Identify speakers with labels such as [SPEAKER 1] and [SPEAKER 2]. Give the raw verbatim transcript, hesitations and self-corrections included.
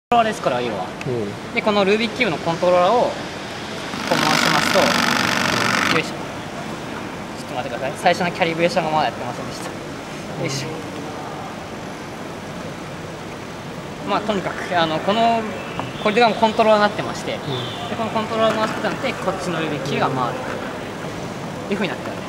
[SPEAKER 1] ローラーですから、要は。
[SPEAKER 2] うん、
[SPEAKER 1] で、このルービックキューブのコントローラーをこう回しますと、よいしょ。ちょっと待ってください。最初のキャリブレーションがまだやってませんでした。よいしょ。まあとにかくあのこのこれがコントローラーになってまして、うん、でこのコントローラー回してたんでこっちのルービックキューブが回るというふうになってます。